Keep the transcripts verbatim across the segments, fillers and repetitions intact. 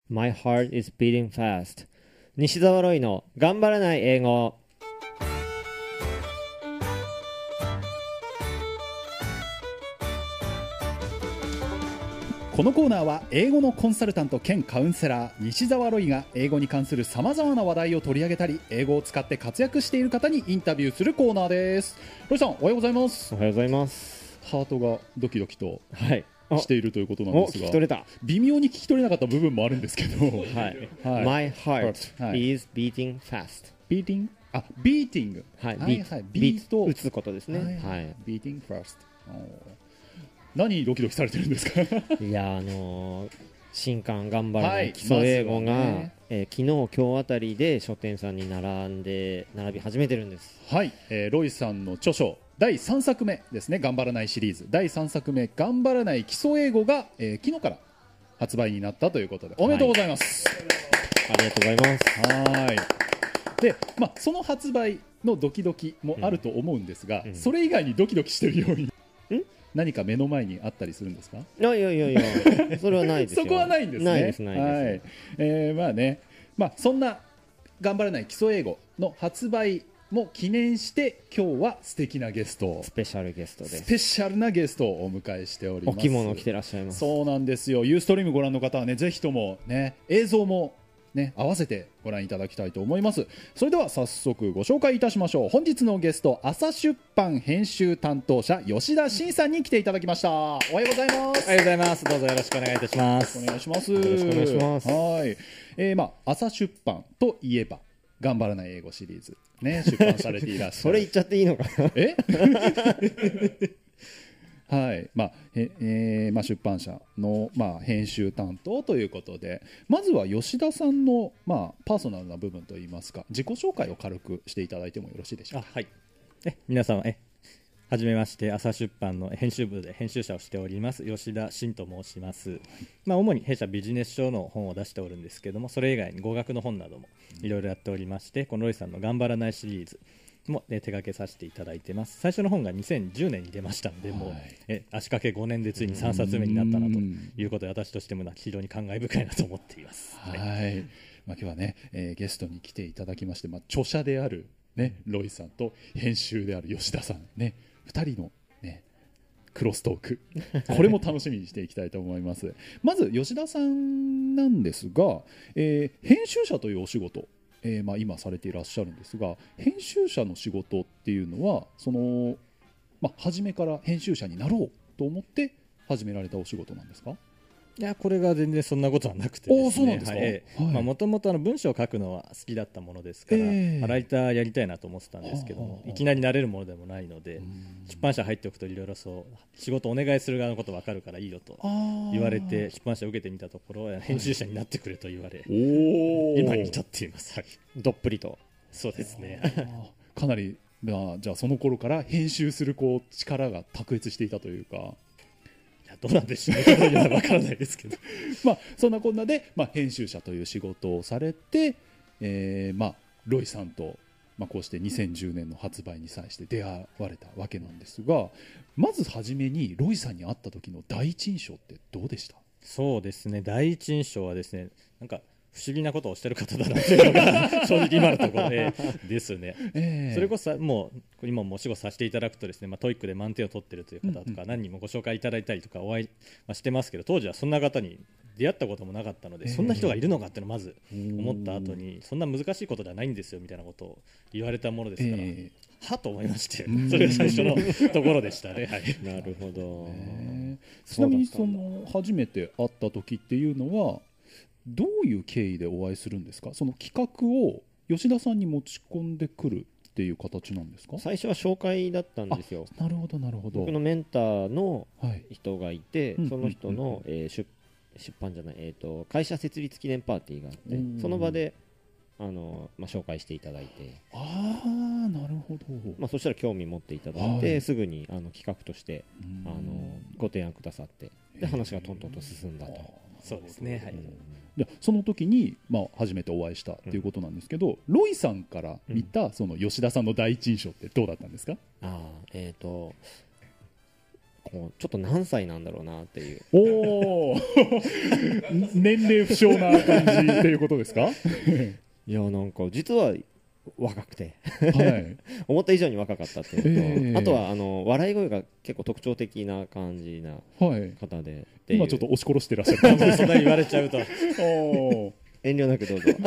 My heart is beating fast. 西澤ロイの頑張らない英語。 このコーナーは英語のコンサルタント兼カウンセラー西澤ロイが英語に関するさまざまな話題を取り上げたり、英語を使って活躍している方にインタビューするコーナーです。ロイさん、おはようございます。 おはようございます。 ハートがドキドキとはいしているということなんですが、 聞き取れた。 微妙に聞き取れなかった部分もあるんですけど、はいはい、My heart is beating fast。 beating あ、beating はい、 はいはい、ビート打つことですね。 はい、はい、beating fast。何ドキドキされてるんですか？ いや、あのー、新刊頑張らない基礎英語が、はい、ねえー、昨日今日あたりで書店さんに並んで並び始めてるんです。 はい、えー、ロイさんの著書だいさんさくめですね、頑張らないシリーズだいさんさくめ頑張らない基礎英語が、えー、昨日から発売になったということでおめでとうございます。 はい、ありがとうございます。 はいで、まあ、その発売のドキドキもあると思うんですが、うん、それ以外にドキドキしてるように何か目の前にあったりするんですか？ いやいやいやいやそれはないですよ。 そこはないんですね。 ないですないです、はい、 えー、まあね、まあ、そんな頑張らない基礎英語の発売も記念して今日は素敵なゲスト、 スペシャルゲストです。 スペシャルなゲストをお迎えしております。 お着物着てらっしゃいます。 そうなんですよ。ユーストリームご覧の方はね、ぜひともね、映像もね、合わせてご覧いただきたいと思います。それでは早速ご紹介いたしましょう。本日のゲスト、朝出版編集担当者吉田真さんに来ていただきました。おはようございます。 おはようございます。どうぞよろしくお願いいたします。 お願いします。 よろしくお願いします。 はい、えー、まあ朝出版といえば頑張らない英語シリーズね、出版されていらっしゃるそれ言っちゃっていいのかな？ えはい、まあええーまあ、出版社の、まあ、編集担当ということで、まずは吉田さんの、まあ、パーソナルな部分といいますか、自己紹介を軽くしていただいてもよろしいでしょうか？ あ、はい、え皆様えはじめまして、朝出版の編集部で編集者をしております吉田真と申します。はい、まあ、主に弊社ビジネス書の本を出しておるんですけども、それ以外に語学の本などもいろいろやっておりまして、このロイさんの頑張らないシリーズも、ね、手掛けさせていただいてます。最初の本がにせんじゅうねんに出ましたので、はい、もうえ足掛けごねんでついにさんさつめになったなということで、私としても非常に感慨深いなと思っています。 はい、はい、まあ、今日はね、えー、ゲストに来ていただきまして、まあ、著者である、ね、ロイさんと編集である吉田さんね、ふたりの、ね、クロストーク、これも楽しみにしていきたいと思います。まず吉田さんなんですが、えー、編集者というお仕事、えーまあ、今されていらっしゃるんですが、編集者の仕事っていうのはその、まあ、初めから編集者になろうと思って始められたお仕事なんですか？ いや、これが全然そんなことはなくてですね、もともと文章を書くのは好きだったものですから、えー、ライターやりたいなと思ってたんですけども、いきなりなれるものでもないので、出版社入っておくといろいろそう仕事お願いする側のこと分かるからいいよと言われて、出版社を受けてみたところ、編集者になってくれと言われ、今に至っています。 どっぷりと。 そうですねかなり、まあ、じゃあその頃から編集するこう力が卓越していたというか、 どうなんでしょうね、分からないですけどまあそんなこんなで、まあ、編集者という仕事をされて、えーまあ、ロイさんと、まあ、こうしてにせんじゅうねんの発売に際して出会われたわけなんですが、まずはじめにロイさんに会った時の第一印象ってどうでした？ そうですね、第一印象はですね、なんか不思議なことをしてる方だなというのが正直今のところでですね、えー、それこそもう今もお仕事させていただくとですね、まあ、トイックで満点を取っているという方とか何人もご紹介いただいたりとかお会いしてますけど、当時はそんな方に出会ったこともなかったので、えー、そんな人がいるのかっていうのをまず思った後に、そんな難しいことではないんですよみたいなことを言われたものですから、えー、はと思いまして、それが最初のところでしたね。はい、 なるほど、 えー、ちなみにその初めて会った時っていうのはどういう経緯でお会いするんですか？その企画を吉田さんに持ち込んでくるっていう形なんですか？ 最初は紹介だったんですよ。 なるほどなるほど。 僕のメンターの人がいて、 はい、 その人の、えー、出, 出版じゃない、えーと、会社設立記念パーティーがあって、その場であの、まあ、紹介していただいて、 ああなるほど、 まあ、そしたら興味持っていただいて、はい、すぐにあの企画としてあのご提案くださって、で話がトントンと進んだと。 そうですね、はい、 でその時に、まあ、初めてお会いしたということなんですけど、うん、ロイさんから見たその吉田さんの第一印象ってどうだったんですか？ あ、えーとこうちょっと何歳なんだろうなっていう。 おお年齢不詳な感じっていうことですか？ いやなんか実は若くて、 はい、 思った以上に若かったっていうのと、 えー、 あとはあの笑い声が結構特徴的な感じな方で、はい、 今ちょっと押し殺してらっしゃる感じそんなに言われちゃうとお遠慮なくどうぞ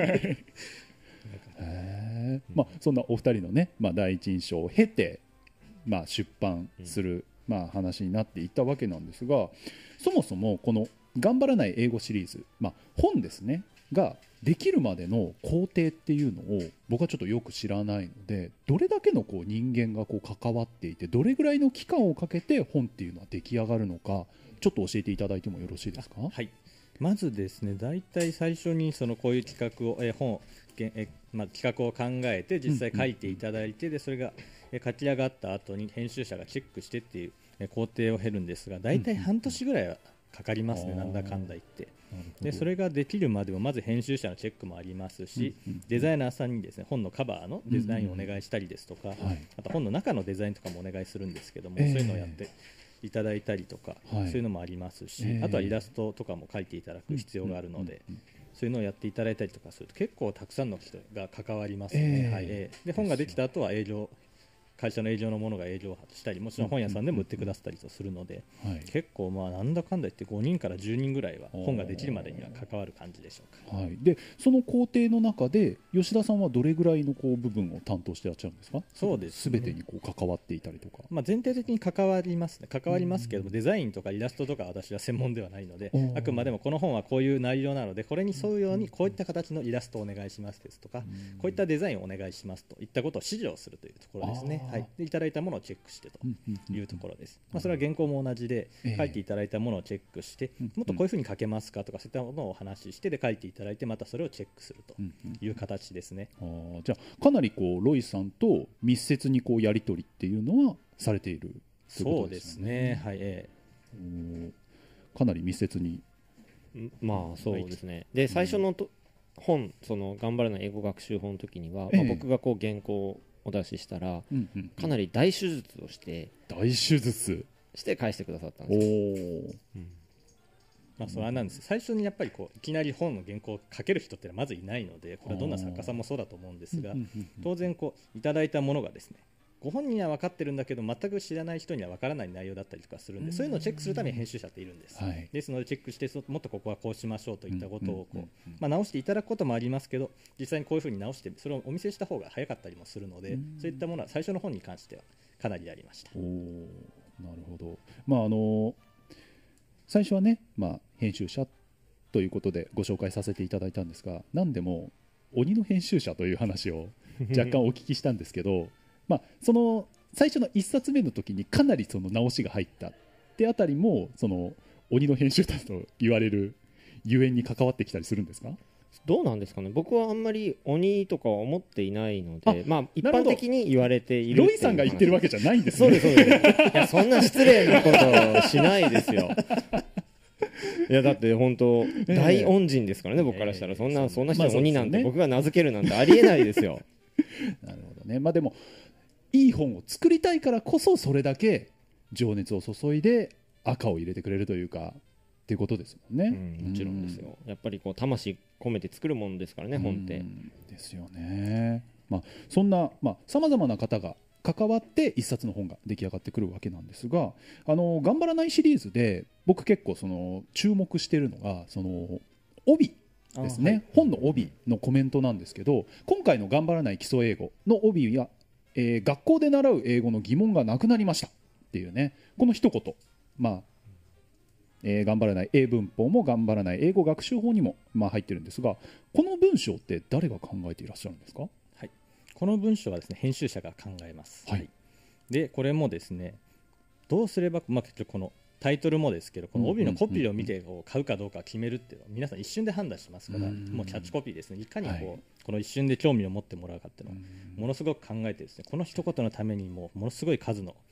へまあ、そんなお二人のね、まあ、第一印象を経て、まあ、出版する、うんまあ、話になっていったわけなんですが、そもそもこの頑張らない英語シリーズ、まあ、本ですねができるまでの工程っていうのを僕はちょっとよく知らないので、どれだけのこう人間がこう関わっていてどれぐらいの期間をかけて本っていうのは出来上がるのか、ちょっと教えていただいてもよろしいですか？ はい、まずですね、だいたい最初にそのこういう企画を、え本え、まあ、企画を考えて実際書いていただいて、うんうん、でそれがえ書き上がった後に編集者がチェックしてっていうえ工程を経るんですが、だいたい半年ぐらいはかかりますね、うんうん、なんだかんだ言って。でそれができるまでもまず編集者のチェックもありますし、うんうん、デザイナーさんにですね本のカバーのデザインをお願いしたりですとか、うんうん、あと本の中のデザインとかもお願いするんですけども、えー、そういうのをやっていただいたりとか、はい、そういうのもありますし、えー、あとはイラストとかも描いていただく必要があるので、うんうんうん、そういうのをやっていただいたりとかすると結構たくさんの人が関わりますね、えーはいえー、で本ができた後は営業会社の営業のものが営業したり、もちろん本屋さんでも売ってくださったりとするので、はい、結構まあなんだかんだ言ってごにんからじゅうにんぐらいは本ができるまでには関わる感じでしょうか。 はい、でその工程の中で吉田さんはどれぐらいのこう部分を担当してらっしゃるんですか？ そうですね、 全てにこう関わっていたりとか、 まあ、全体的に関わりますね関わりますけども、デザインとかイラストとか私は専門ではないので、あくまでもこの本はこういう内容なのでこれに沿うようにこういった形のイラストをお願いしますですとか、こういったデザインをお願いしますといったことを指示をするというところですね。はい、でいただいたものをチェックしてというところです。まあ、それは原稿も同じで書いていただいたものをチェックして、もっとこういうふうに書けますかとかそういったものをお話ししてで書いていただいて、またそれをチェックするという形ですね。 あじゃあかなりこうロイさんと密接にこうやり取りっていうのはされているということですね。そうですね、はいえー、かなり密接に。 まあそうですね。で最初のと本その頑張らない英語学習法の時には、まあ、僕がこう原稿をお出ししたら、うんうんうん、かなり大手術をして大手術して返してくださったんですよ。お、 うんまあ、それはなんです最初にやっぱりこういきなり本の原稿を書ける人ってのはまずいないので、これはどんな作家さんもそうだと思うんですが、当然こういただいたものがですねご本人には分かってるんだけど全く知らない人には分からない内容だったりとかするんで、そういうのをチェックするために編集者っているんです、はい、ですのでチェックしてもっとここはこうしましょうといったことをこう、まあ、直していただくこともありますけど、実際にこういうふうに直してそれをお見せした方が早かったりもするので、そういったものは最初の本に関してはかなりやりました。 おなるほど、まああの最初はね、まあ、編集者ということでご紹介させていただいたんですが、何でも鬼の編集者という話を若干お聞きしたんですけどまあその最初のいっさつめの時にかなりその直しが入ったってあたりもその鬼の編集者と言われるゆえんに関わってきたりするんですか？ どうなんですかね。僕はあんまり鬼とかは思っていないので、まあ一般的に言われている。 ロイさんが言ってるわけじゃないんですね。 そうですそうです。いやそんな失礼なことをしないですよ。いやだって本当大恩人ですからね、僕からしたらそんなそんな人に鬼なんて僕が名付けるなんてありえないですよ。 なるほどね。まあでもいい本を作りたいからこそそれだけ情熱を注いで赤を入れてくれるというかっていうことですもんね、 うん、もちろんですよ。やっぱりこう魂込めて作るものですからね、本ってですよね。まあ、そんなさまざまな方が関わって一冊の本が出来上がってくるわけなんですが、あの頑張らないシリーズで僕結構その注目しているのがその帯ですね、はい、本の帯のコメントなんですけど、今回の頑張らない基礎英語の帯はえー、学校で習う英語の疑問がなくなりましたっていうね、この一言、まあえー、頑張らない英文法も頑張らない英語学習法にも、まあ、入ってるんですが、この文章って誰が考えていらっしゃるんですか？ はい、この文章はですね編集者が考えます、はいはい、でこれもですねどうすれば、まあ、結局このタイトルもですけどこの帯のコピーを見てこう買うかどうか決めるっていうのは皆さん一瞬で判断しますから、もうキャッチコピーですね、いかにこう、はい、この一瞬で興味を持ってもらうかっていうのをものすごく考えてですね、この一言のためにもものすごい数の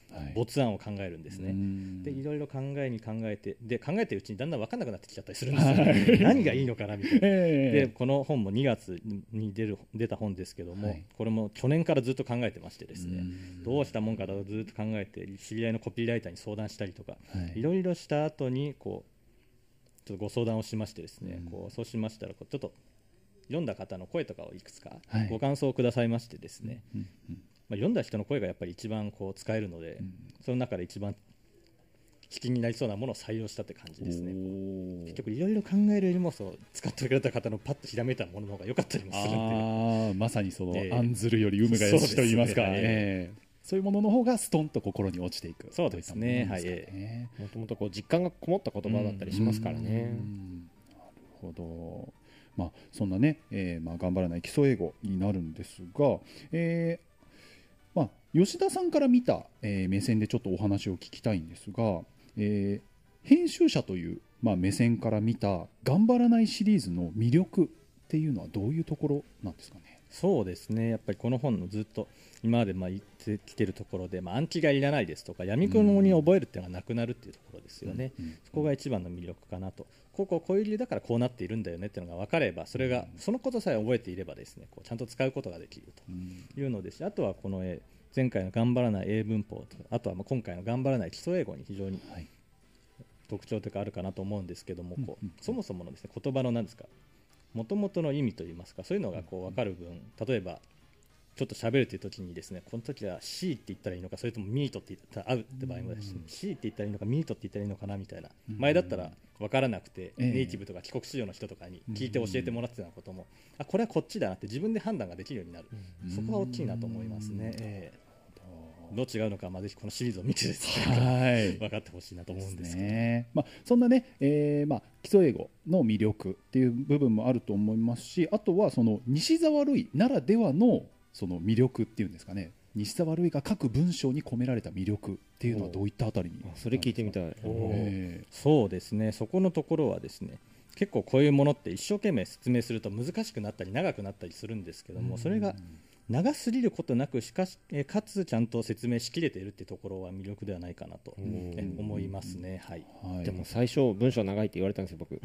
没案を考えるんですね。でいろいろ考えに考えてで考えてるうちにだんだん分かんなくなってきちゃったりするんですよ、ね、はい、何がいいのかなみたいな、えー、でこの本もにがつに出る出た本ですけども、はい、これも去年からずっと考えてましてですね、どうしたもんかとずっと考えて知り合いのコピーライターに相談したりとか、はい、いろいろした後にこうちょっとご相談をしましてですね、こうそうしましたらこうちょっと読んだ方の声とかをいくつかご感想をくださいましてですね、はい、まあ、読んだ人の声がやっぱり一番こう使えるので、うん、その中で一番引きになりそうなものを採用したって感じですね。結局いろいろ考えるよりもそう使ってくれた方のパッとひらめいたものの方が良かったりもするんで、 あまさにその、えー、案ずるより有無がよしと言いますか、そうですね、えーそういうものの方がストンと心に落ちていく。 そうですね、はい、 もともとこう実感がこもった言葉だったりしますからね。 うんうん、なるほど。まあ、そんなね、えーまあ、頑張らない基礎英語になるんですが、えーまあ、吉田さんから見た、えー、目線でちょっとお話を聞きたいんですが、えー、編集者という、まあ、目線から見た頑張らないシリーズの魅力っていうのはどういうところなんですかね。 そうですね、やっぱりこの本のずっと今までまあ言ってきてるところで、まあ、暗記がいらないですとか闇雲に覚えるっていうのがなくなるっていうところですよね、うんうんうん、そこが一番の魅力かなと。こうこうこういう理由だからこうなっているんだよねっていうのが分かれば、それがそのことさえ覚えていればですね、こうちゃんと使うことができるというのですし、あとはこの前回の頑張らない英文法と、あとはまあ今回の頑張らない基礎英語に非常に特徴というかあるかなと思うんですけども、こうそもそものですね、言葉の何ですか元々の意味といいますか、そういうのがこう分かる分、例えばちょっと喋るという時にですね、この時は C って言ったらいいのか、それともミートって言ったら合うって場合もだし、C って言ったらいいのかミートって言ったらいいのかなみたいな、前だったら分からなくて、ネイティブとか帰国子女の人とかに聞いて教えてもらってたようなことも、あこれはこっちだなって自分で判断ができるようになる、そこが大きいなと思いますね。えーどう違うのか、まあ、ぜひこのシリーズを見てですね、はい、分かってほしいなと思うんですけど、 ね、まあ、そんなね、えーまあ、基礎英語の魅力っていう部分もあると思いますし、あとはその西澤瑠衣ならではのその魅力っていうんですかね、西澤瑠衣が書く文章に込められた魅力っていうのはどういったあたりに。 それ聞いてみたい。 えー、そうですね、そこのところはですね、結構こういうものって一生懸命説明すると難しくなったり長くなったりするんですけども、それが長すぎることなく、しかしえかつちゃんと説明しきれているっていうところは魅力ではないかなとえ思いますね。はい、 はい、でも最初文章長いって言われたんですよ僕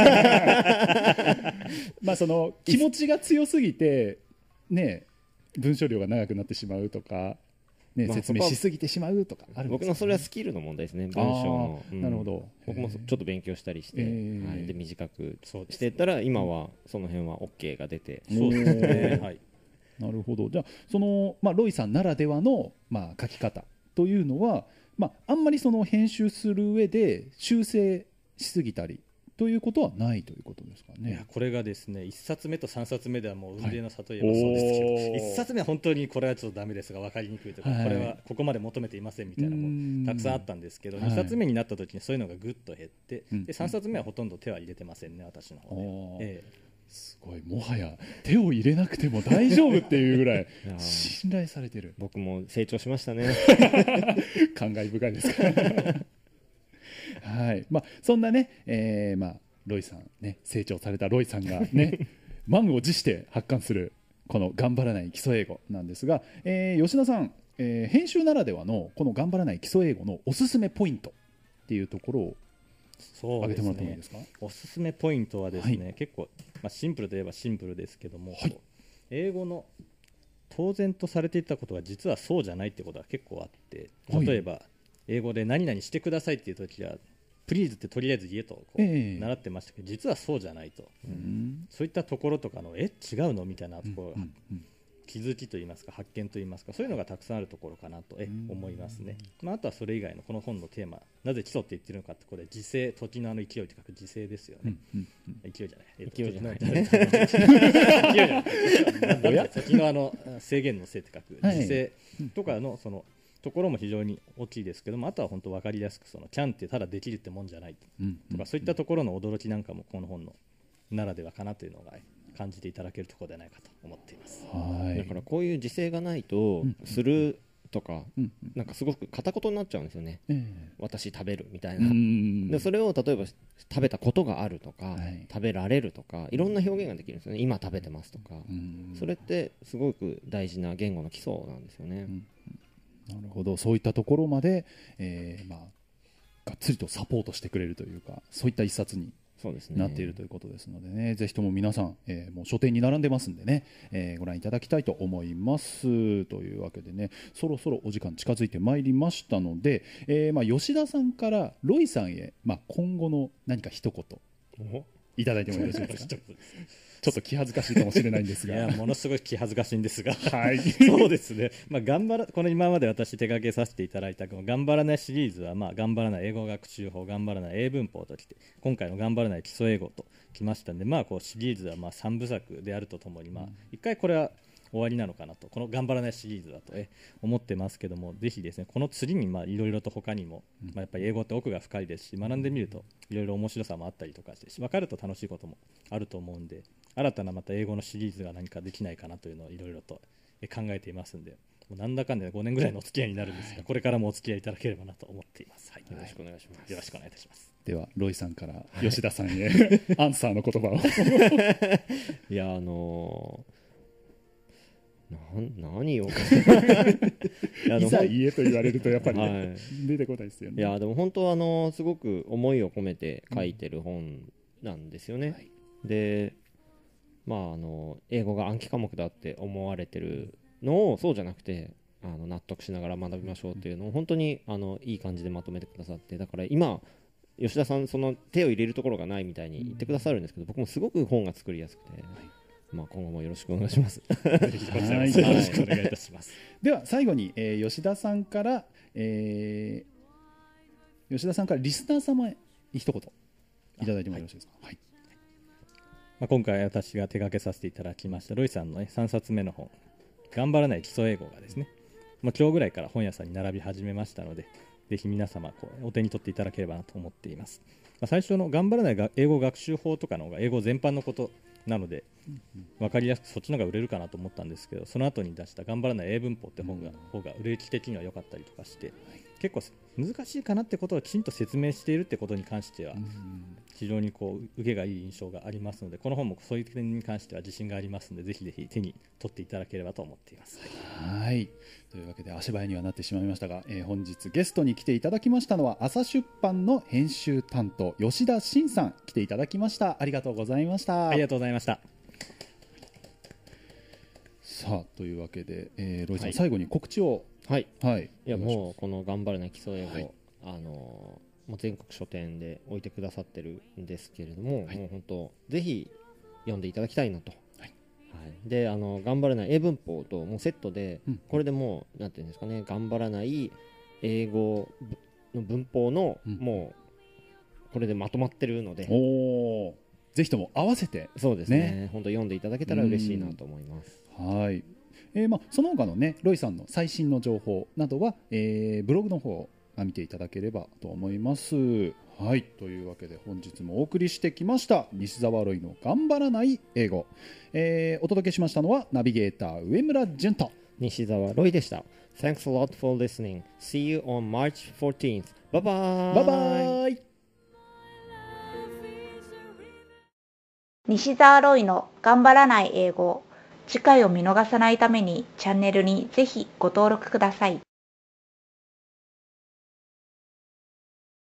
まあその気持ちが強すぎてね、文章量が長くなってしまうとか、ね、まあ、説明しすぎてしまうとかあるんですかね。 僕のそれはスキルの問題ですね、文章の、うん、 なるほど。 僕もちょっと勉強したりして、えーはい、で短くしていったら今はその辺は OK が出て、 そうですね、はい、 なるほど。じゃあその、まあ、ロイさんならではの、まあ、書き方というのは、まあ、あんまりその編集する上で修正しすぎたりということはないということですかね。 いやこれがですね、いっさつめとさんさつめではもう雲泥の差といえばそうですけど、はい、いっさつめは本当にこれはちょっとダメですが分かりにくいとか、はい、これはここまで求めていませんみたいなのもたくさんあったんですけど、にさつめになった時にそういうのがぐっと減って、はい、でさんさつめはほとんど手は入れてませんね、私の方で、ええ、 すごい、もはや手を入れなくても大丈夫っていうぐらい信頼されてる。 僕も成長しましたね感慨深いですからはい、まあ、そんなね、えーまあ、ロイさんね、成長されたロイさんがね満を持して発刊するこの頑張らない基礎英語なんですが、えー、吉田さん、えー、編集ならではのこの頑張らない基礎英語のおすすめポイントっていうところを挙げてもらってもいいですか。 おすすめポイントはですね、はい、結構、まあ、シンプルといえばシンプルですけども、はい、英語の当然とされていたことが実はそうじゃないってことが結構あって、例えば、はい、英語で何々してくださいっていうときはプリーズってとりあえず言えとこう、えー、習ってましたけど、実はそうじゃないと、うん、そういったところとかのえ違うのみたいなところが、うんうんうん、気づきといいますか発見といいますか、そういうのがたくさんあるところかなとえ思いますね。まあ、あとはそれ以外のこの本のテーマ、なぜ基礎って言ってるのかってこれ時勢、時のあの勢いと書く時勢ですよね、うんうんうん、勢いじゃない、えー、勢いじゃない勢いじゃない時のあの制限のせいって書く時勢とかのそのところも非常に大きいですけども、あとは本当分かりやすくそのキャンってただできるってもんじゃないとか、そういったところの驚きなんかもこの本のならではかなというのが感じていただけるところではないかと思っています。 はい、だからこういう時勢がないとするとか、うんうん、なんかすごく片言になっちゃうんですよね、うん、私食べるみたいな、うん、でそれを例えば食べたことがあるとか、はい、食べられるとかいろんな表現ができるんですよね。今食べてますとか、うん、それってすごく大事な言語の基礎なんですよね、うん、 なるほど、そういったところまで、えーまあ、がっつりとサポートしてくれるというか、そういった一冊にそうですね、 なっているということですのでね、ぜひとも皆さん、えーもう書店に並んでますんでね、えーご覧いただきたいと思いますというわけでね、そろそろお時間近づいてまいりましたので、えーまあ、吉田さんからロイさんへ、まあ、今後の何か一言いただいてもよろしいですか。ちょっと気恥ずかしいかもしれないんですが、 いやものすごい気恥ずかしいんですが、 はい、 そうですね、まあ、頑張らこの今まで私手掛けさせていただいたこの頑張らないシリーズは、まあ、頑張らない英語学習法、頑張らない英文法ときて、今回の頑張らない基礎英語ときましたので、まあ、こうシリーズはまあさんぶさくであるとともに、まあ、いっかいこれは終わりなのかなと、この頑張らないシリーズだとえ思ってますけども、ぜひですねこの次にいろいろと他にも、まあ、やっぱり英語って奥が深いですし、学んでみるといろいろ面白さもあったりとかして、分かると楽しいこともあると思うんで、新たなまた英語のシリーズが何かできないかなというのをいろいろと考えていますんで、もうなんだかんだごねんぐらいのお付き合いになるんですが、これからもお付き合いいただければなと思っています。はい、 よろしくお願いします。 よろしくお願いいたします。 ではロイさんから吉田さんへアンサーの言葉をいやあのーな何をいやいざ言えと言われるとやっぱり、ねはい、出てこないですよね。 いやでも本当あのすごく思いを込めて書いてる本なんですよね、うんはい、でまああの英語が暗記科目だって思われてるのをそうじゃなくて、あの納得しながら学びましょうっていうのを本当にあのいい感じでまとめてくださって、だから今吉田さんその手を入れるところがないみたいに言ってくださるんですけど、僕もすごく本が作りやすくて、はい、まあ、今後もよろしくお願いします。 よろしくお願いいたします。 では最後に、えー、吉田さんから、えー、吉田さんからリスナー様へ一言いただいてもよろしいですか。はい、 まあ、今回私が手掛けさせていただきましたロイさんの、ね、さんさつめの本頑張らない基礎英語がですね、まあ、今日ぐらいから本屋さんに並び始めましたので、ぜひ皆様こうお手に取っていただければなと思っています。まあ、最初の頑張らない英語学習法とかの方が英語全般のことなので分かりやすくそっちの方が売れるかなと思ったんですけど、その後に出した頑張らない英文法って本が方が売れ行き的には良かったりとかして、結構難しいかなってことをきちんと説明しているってことに関しては非常にこう受けがいい印象がありますので、この本もそういう点に関しては自信がありますので、ぜひぜひ手に取っていただければと思っています。 はい、というわけで足早にはなってしまいましたが、えー、本日ゲストに来ていただきましたのは朝出版の編集担当吉田真さん来ていただきました。ありがとうございました。 ありがとうございました。 さあというわけで、えー、ロイさん、はい、最後に告知を。 はい、はい、いやもうこの頑張らない基礎英語、はい、あのもう全国書店で置いてくださってるんですけれども、はい、もう本当ぜひ読んでいただきたいなと、はいはい、であの頑張らない英文法ともうセットで、うん、これでもうなんていうんですかね、頑張らない英語の文法の、うん、もうこれでまとまってるので、 おぜひとも合わせて、 そうですね、ね本当読んでいただけたら嬉しいなと思います。 はい、えーまあ、その他のねロイさんの最新の情報などは、えー、ブログの方を見ていただければと思います。はい、というわけで本日もお送りしてきました西澤ロイの頑張らない英語、えー、お届けしましたのはナビゲーター上村淳と西澤ロイでした。 Thanks a lot for listening. See you on March fourteenth. Bye bye. Bye bye. 西澤ロイの頑張らない英語、次回を見逃さないためにチャンネルにぜひご登録ください。